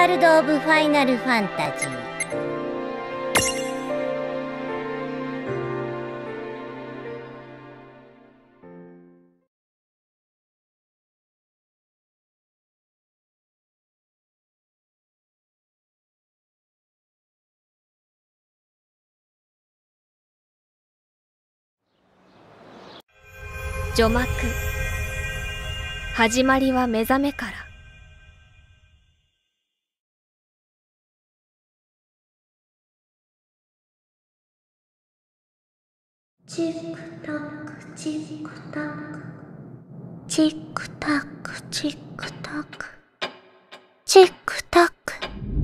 ワールド・オブ・ファイナル・ファンタジー。 序幕。始まりは目覚めから。 チックタックチックタックチックタックチックタックチックタック。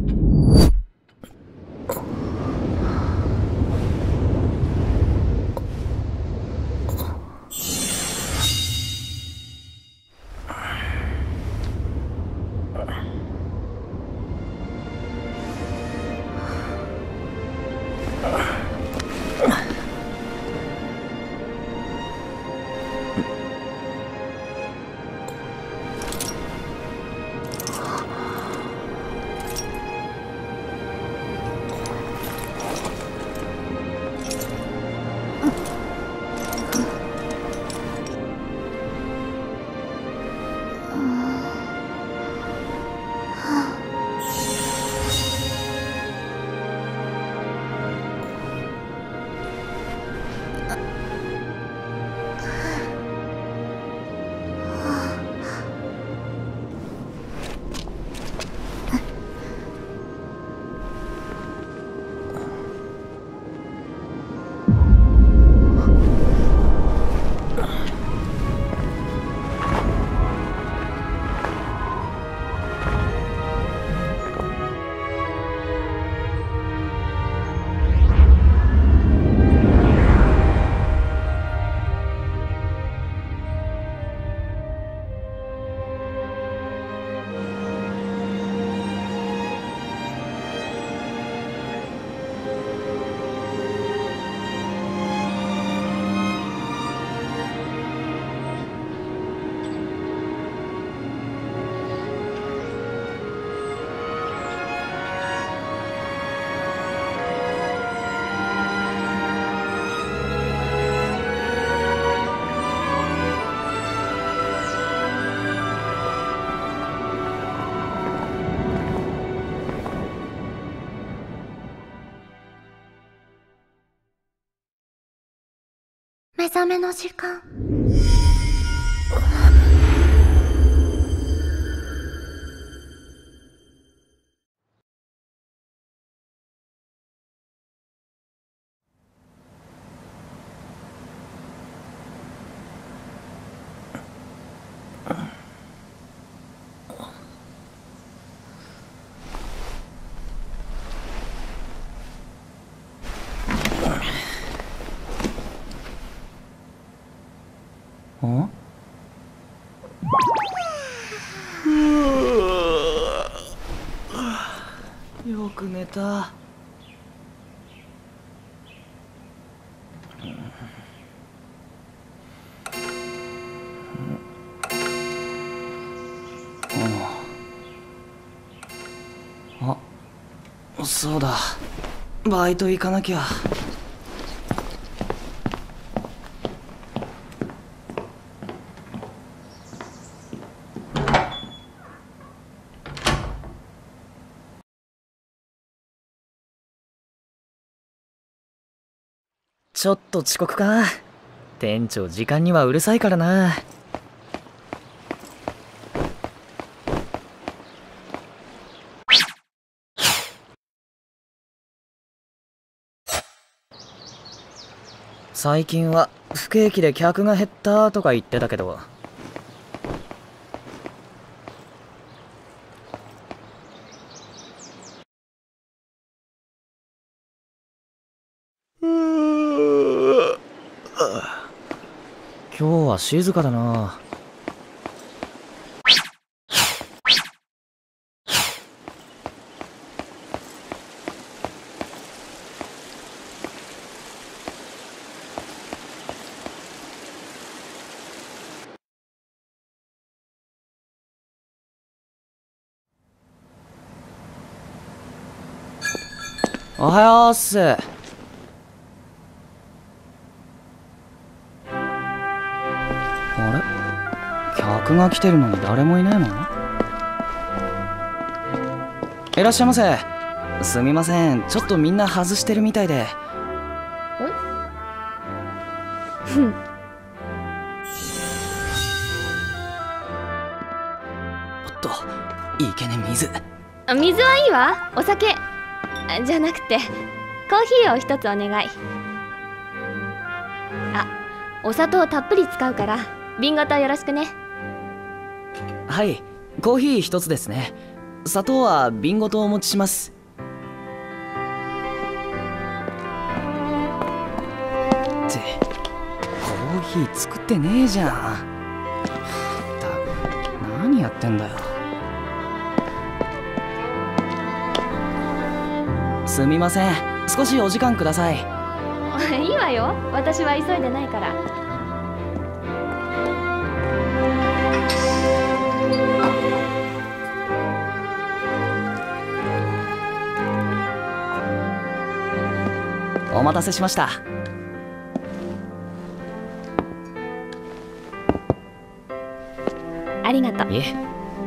目覚めの時間。 ん？よく寝た。あ、そうだ。バイト行かなきゃ。ちょっと遅刻か。店長時間にはうるさいからな。最近は不景気で客が減ったとか言ってたけど。今日は静かだな。 おはようっす。あれ、客が来てるのに誰もいないの？いらっしゃいませ。すみません、ちょっとみんな外してるみたいで。おっと、いけね水。 水はいいわ。お酒じゃなくてコーヒーを一つお願い。あ、お砂糖たっぷり使うから瓶ごとよろしくね。 はい、コーヒー一つですね。砂糖は瓶ごとお持ちします。ってコーヒー作ってねえじゃん。何やってんだよ。すみません、少しお時間ください。 いいわよ、私は急いでないから。 お待たせしました。 ありがとう。 いえ。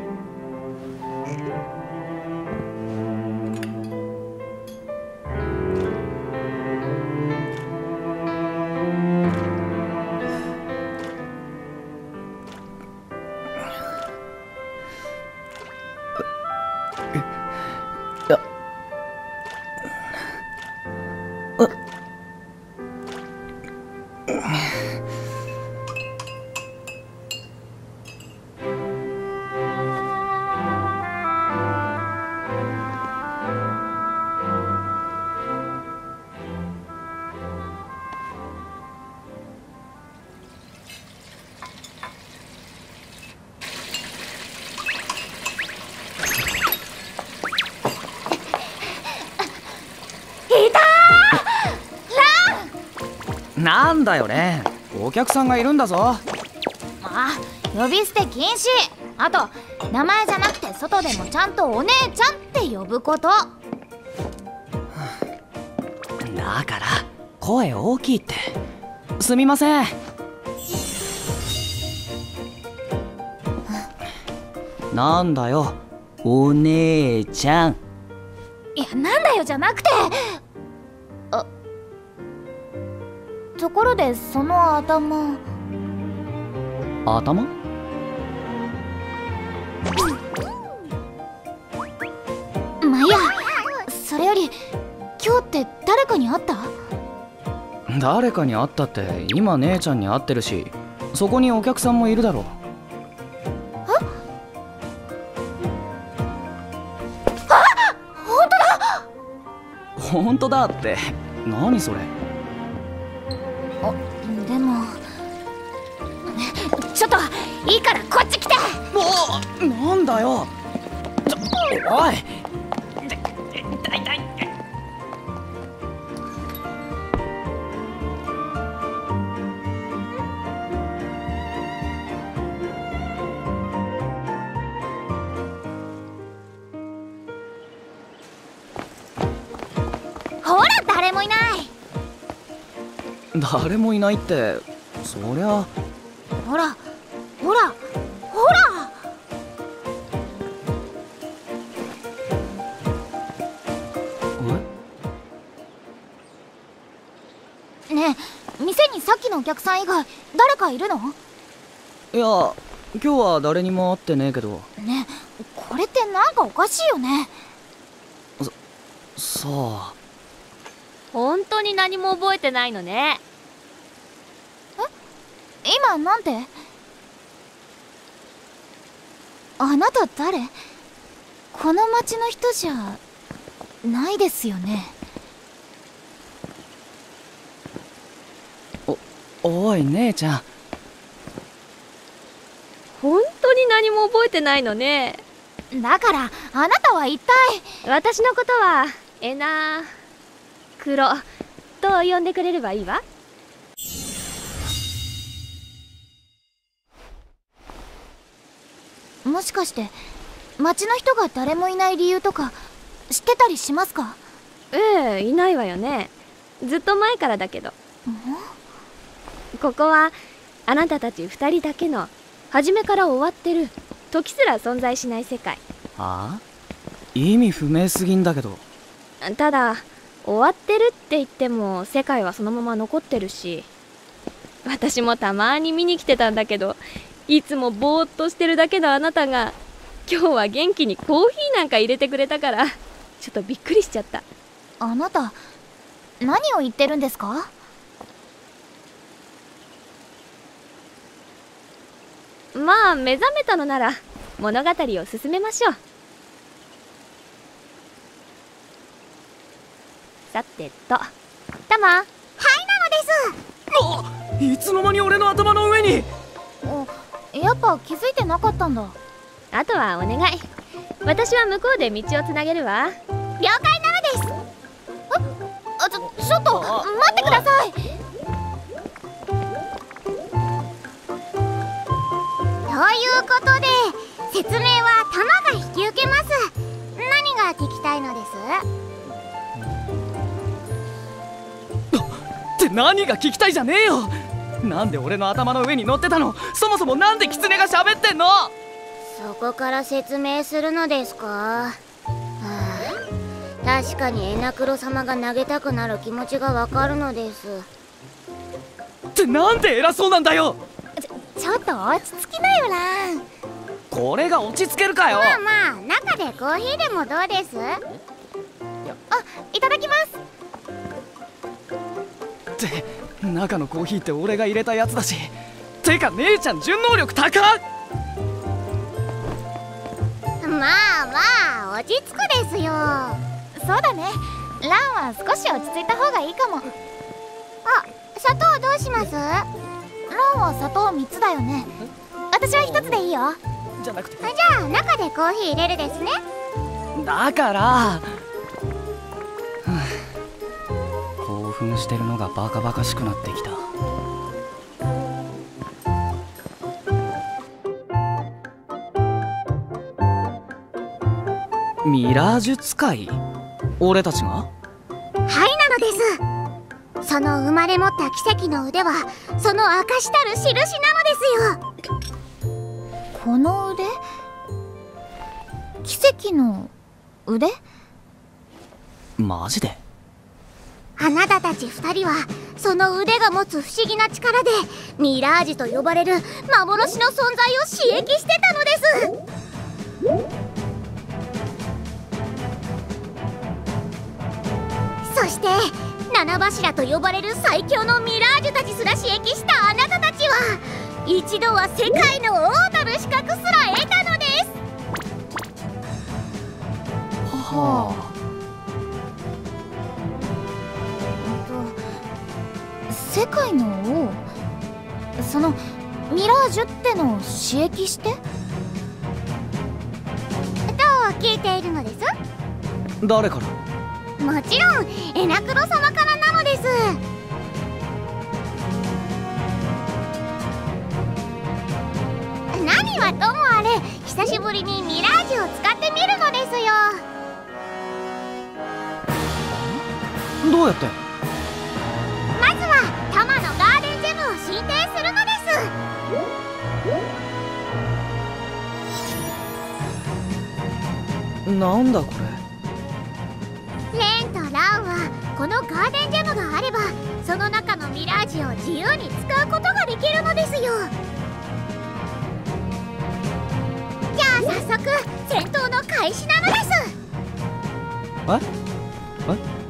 なんだよね、お客さんがいるんだぞ。 あ、呼び捨て禁止。あと名前じゃなくて外でもちゃんとお姉ちゃんって呼ぶこと。だから声大きいって。すみません。なんだよお姉ちゃん。 いや、なんだよじゃなくて。ところでその頭。 頭？ まあいいや。それより今日って誰かに会った？ 誰かに会ったって今姉ちゃんに会ってるし、そこにお客さんもいるだろう。 あ、本当だ。 本当だって何それ。 でもちょっといいからこっち来て。 なんだよ。おい。 ほら誰もいない。 誰もいないってそりゃ。 ほらほらほら。ねえ、店にさっきのお客さん以外誰かいるの？ いや、今日は誰にも会ってねえけど。 ねえ、これってなんかおかしいよね。 さあ。 本当に何も覚えてないのね。 今なんて？あなた誰？この町の人じゃないですよね。 おい姉ちゃん。 本当に何も覚えてないのね。 だからあなたは一体。 私のことはエナクロと呼んでくれればいいわ。 もしかして町の人が誰もいない理由とか知ってたりしますか？ ええ、いないわよね。ずっと前からだけど。ここはあなたたち2人だけの初めから終わってる時すら存在しない世界。 はあ？意味不明すぎんだけど。 ただ終わってるって言っても世界はそのまま残ってるし、私もたまに見に来てたんだけど、いつもぼーっとしてるだけのあなたが今日は元気にコーヒーなんか入れてくれたから、ちょっとびっくりしちゃった。 あなた何を言ってるんですか？ まあ目覚めたのなら物語を進めましょう。さてと、 タマ。 はい、なのです。 いつの間に俺の頭の上に。 やっぱ気づいてなかったんだ。 あとはお願い。私は向こうで道をつなげるわ。 了解なのです。 ちょっと待ってください。 ということで説明はタマが引き受けます。何が聞きたいのです？ って何が聞きたいじゃねえよ。なんで俺の頭の上に乗ってたの？そもそもなんでキツネが喋ってんの？ そこから説明するのですか？はあ、確かにエナクロ様が投げたくなる気持ちがわかるのです。 ってなんで偉そうなんだよ。 ちょっと落ち着きなよラン。 これが落ち着けるかよ。 まあまあ、中でコーヒーでもどうです？いただきます。 って中のコーヒーって俺が入れたやつだし。てか姉ちゃん順応力高っ。 まあまあ落ち着くですよ。 そうだね。ランは少し落ち着いた方がいいかも。 砂糖どうします？ ランは砂糖3つだよね。私は1つでいいよ。 じゃなくて。 じゃあ中でコーヒー入れるですね。 だから興奮してるのがバカバカしくなってきた。ミラージュ使い？俺たちが？ はいなのです。その生まれ持った奇跡の腕はその証したる印なのですよ。 この腕？奇跡の腕？ マジで？ あなたたち2人はその腕が持つ不思議な力でミラージュと呼ばれる幻の存在を刺激してたのです。そして七柱と呼ばれる最強のミラージュたちすら刺激したあなたたちは一度は世界の王なる資格すら得たのです。 はあ。 世界の王？そのミラージュってのを刺激して？ どう聞いているのです？ 誰から？ もちろんエナクロ様からなのです。何はともあれ久しぶりにミラージュを使ってみるのですよ。 どうやって？ まずはタマのガーデンジェムを進呈するのです。 なんだこれ？ レンとランはこのガーデンジェムがあればその中のミラージュを自由に使うことができるのですよ。じゃあ早速戦闘の開始なのです。 え？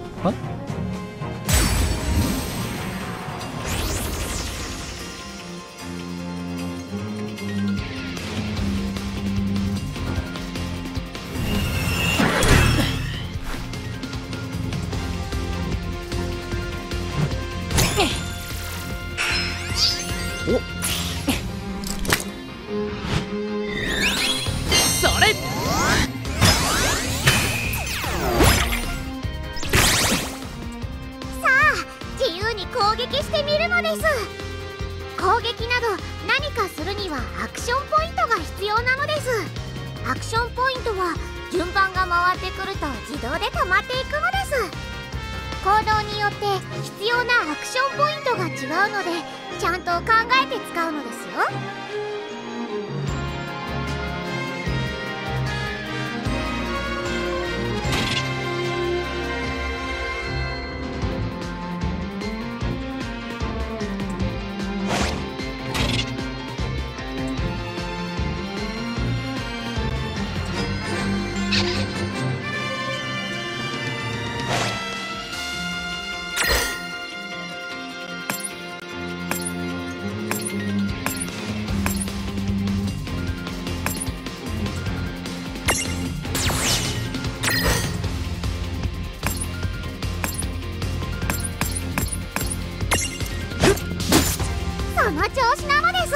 攻撃など何かするにはアクションポイントが必要なのです。アクションポイントは順番が回ってくると自動で溜まっていくのです。行動によって必要なアクションポイントが違うので、ちゃんと考えて使うのですよ。その調子なのです。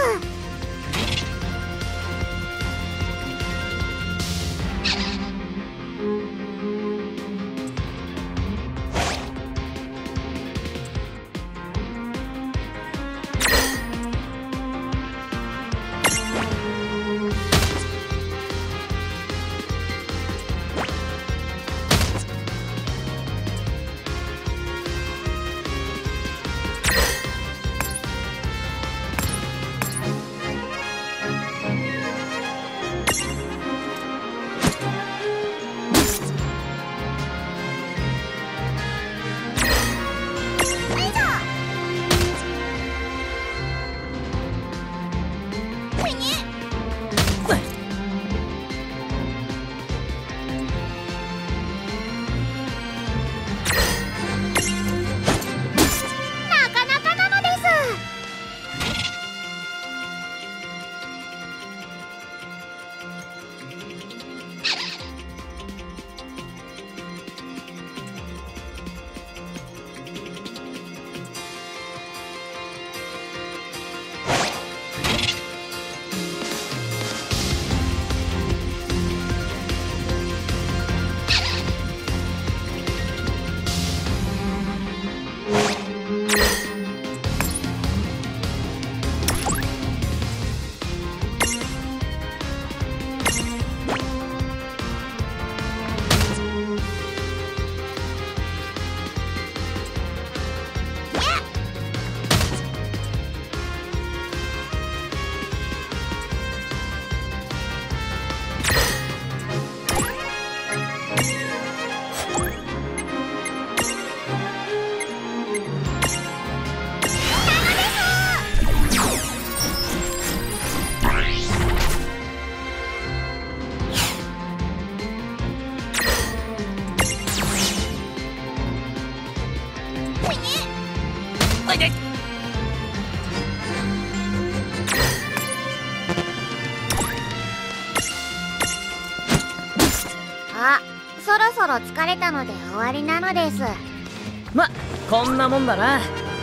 あ、そろそろ疲れたので終わりなのです。 ま、こんなもんだな。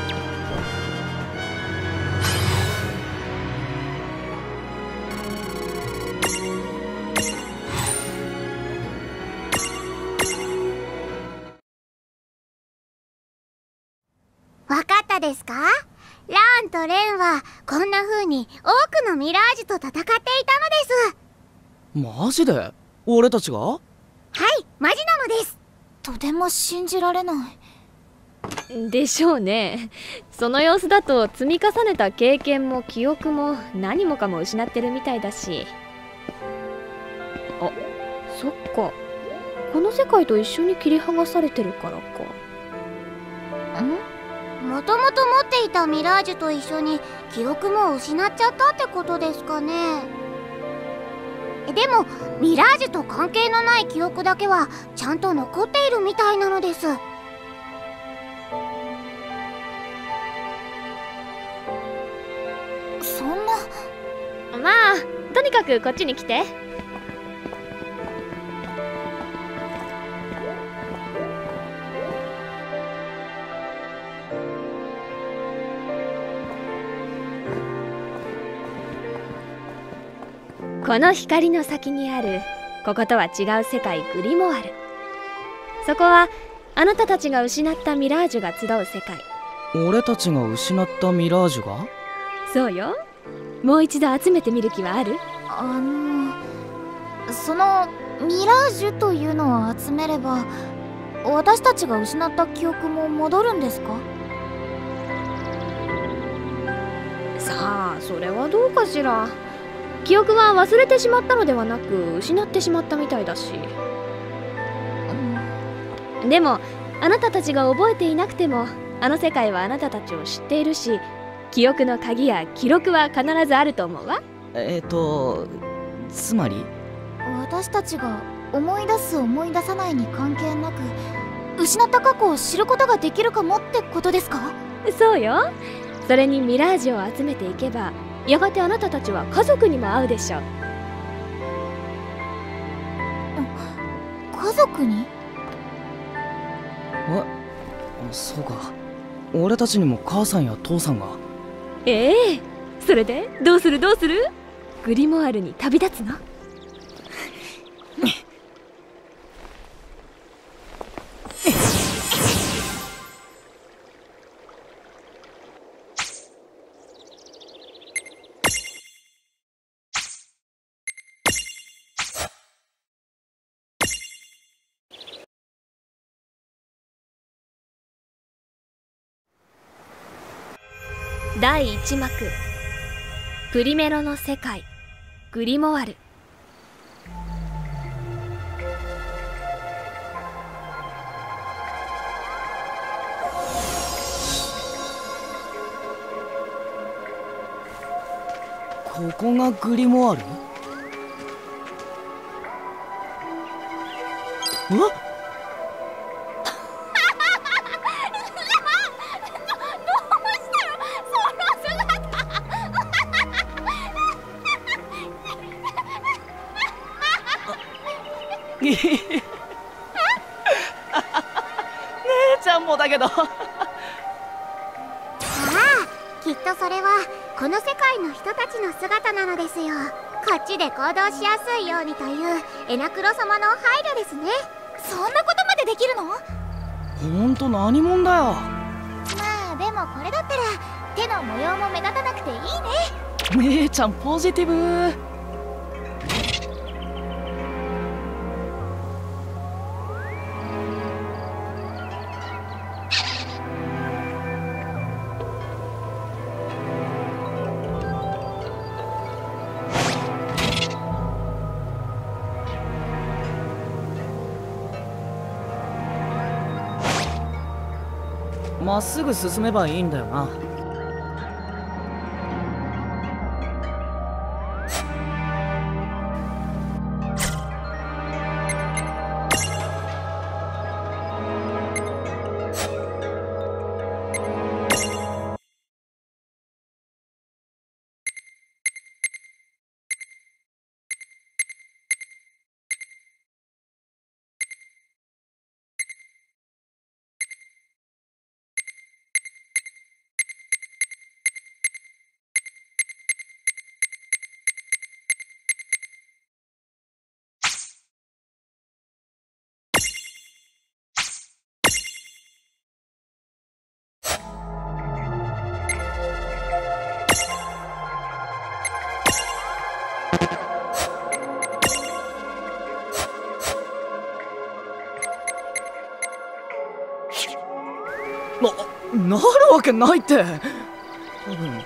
わかったですか？ラーンとレンはこんな風に多くのミラージュと戦っていたのです。 マジで？俺たちが？ はい、マジなのです。 とても信じられない。 でしょうね。その様子だと積み重ねた経験も記憶も何もかも失ってるみたいだし。あ、そっか。この世界と一緒に切り剥がされてるからか。 もともと持っていたミラージュと一緒に記憶も失っちゃったってことですかね。でもミラージュと関係のない記憶だけはちゃんと残っているみたいなのです。 そんな。 まあとにかくこっちに来て。この光の先にあるこことは違う世界グリモワル。そこはあなたたちが失ったミラージュが集う世界。 俺たちが失ったミラージュが？ そうよ。もう一度集めてみる気はある？ そのミラージュというのを集めれば私たちが失った記憶も戻るんですか？ さあそれはどうかしら。記憶は忘れてしまったのではなく失ってしまったみたいだし。でもあなたたちが覚えていなくてもあの世界はあなたたちを知っているし、記憶の鍵や記録は必ずあると思うわ。 つまり私たちが思い出す思い出さないに関係なく失った過去を知ることができるかもってことですか？ そうよ。それにミラージュを集めていけばやがてあなたたちは家族にも会うでしょう。 家族に？ そうか。俺たちにも母さんや父さんが。 ええ、それでどうするグリモワールに旅立つの？第1幕プリメロの世界グリモワル。 ここがグリモワール？うわっ姉ちゃんもだけどああ、きっとそれはこの世界の人たちの姿なのですよ。こっちで行動しやすいようにというエナクロ様の配慮ですね。 そんなことまでできるの？ ほんと何者だよ。 まあでもこれだったら手の模様も目立たなくていいね。 姉ちゃんポジティブ。まっすぐ進めばいいんだよな。なるわけないって。多分